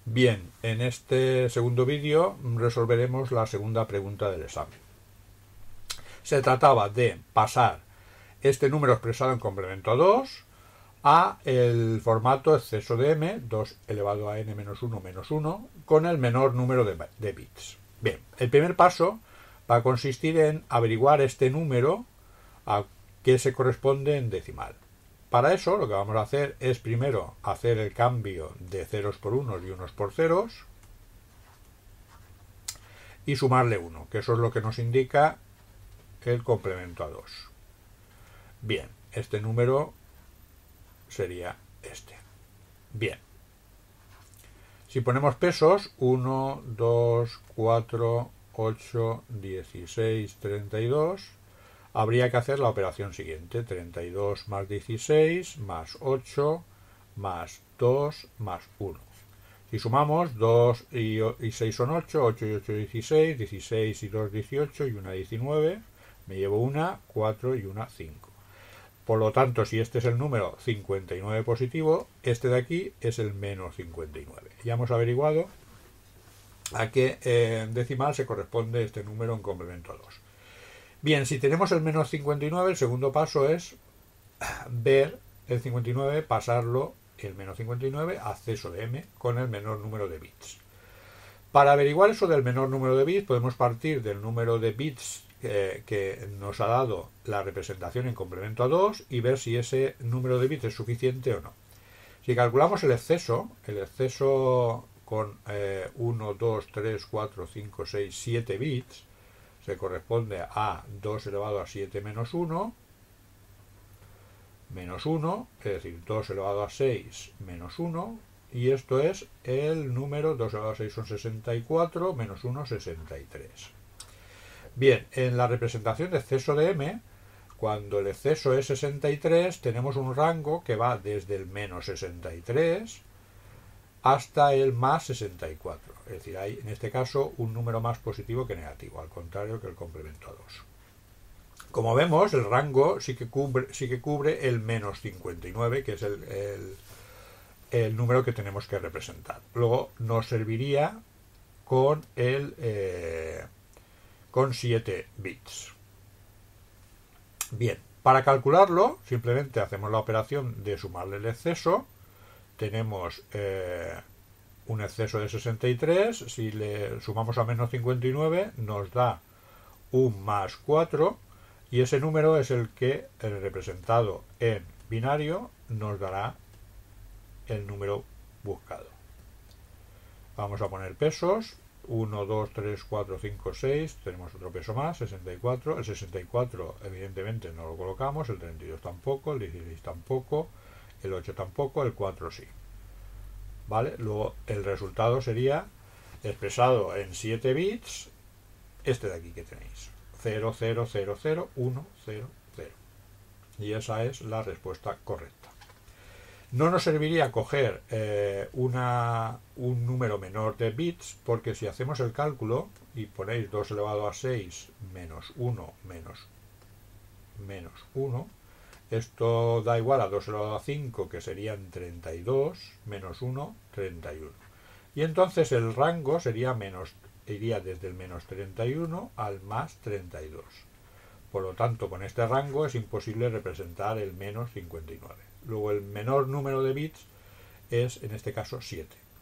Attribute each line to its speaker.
Speaker 1: Bien, en este segundo vídeo resolveremos la segunda pregunta del examen. Se trataba de pasar este número expresado en complemento a 2 a el formato exceso de m, 2 elevado a n menos 1 menos 1, con el menor número de bits. Bien, el primer paso va a consistir en averiguar este número a qué se corresponde en decimal. Para eso lo que vamos a hacer es primero hacer el cambio de ceros por unos y unos por ceros y sumarle 1, que eso es lo que nos indica el complemento a 2. Bien, este número sería este. Bien, si ponemos pesos, 1, 2, 4, 8, 16, 32, habría que hacer la operación siguiente: 32 más 16 más 8 más 2 más 1. Si sumamos, 2 y 6 son 8, 8 y 8 16, 16 y 2 18 y 1 19, me llevo una 4 y una 5. Por lo tanto, si este es el número 59 positivo, este de aquí es el menos 59. Ya hemos averiguado a qué decimal se corresponde este número en complemento a 2. Bien, si tenemos el menos 59, el segundo paso es ver el 59, pasarlo, el menos 59, a exceso de m con el menor número de bits. Para averiguar eso del menor número de bits, podemos partir del número de bits que nos ha dado la representación en complemento a 2 y ver si ese número de bits es suficiente o no. Si calculamos el exceso con 1, 2, 3, 4, 5, 6, 7 bits, se corresponde a 2 elevado a 7 menos 1, menos 1, es decir, 2 elevado a 6 menos 1, y esto es el número 2 elevado a 6 son 64, menos 1, 63. Bien, en la representación de exceso de m, cuando el exceso es 63, tenemos un rango que va desde el menos 63 hasta el más 64. Es decir, hay en este caso un número más positivo que negativo, al contrario que el complemento a 2. Como vemos, el rango sí que cubre el menos 59, que es el número que tenemos que representar. Luego nos serviría con 7 bits. Bien, para calcularlo simplemente hacemos la operación de sumarle el exceso. Tenemos un exceso de 63, si le sumamos a menos 59 nos da un más 4, y ese número es el que, representado en binario, nos dará el número buscado. Vamos a poner pesos: 1, 2, 3, 4, 5, 6, tenemos otro peso más, 64, el 64 evidentemente no lo colocamos, el 32 tampoco, el 16 tampoco, el 8 tampoco, el 4 sí. ¿Vale? Luego el resultado sería, expresado en 7 bits, este de aquí que tenéis: 0, 0, 0, 0, 1, 0, 0. Y esa es la respuesta correcta. No nos serviría coger un número menor de bits, porque si hacemos el cálculo y ponéis 2 elevado a 6 menos 1 menos 1, esto da igual a 2 elevado a 5, que serían 32, menos 1, 31. Y entonces el rango iría desde el menos 31 al más 32. Por lo tanto, con este rango es imposible representar el menos 59. Luego el menor número de bits es, en este caso, 7.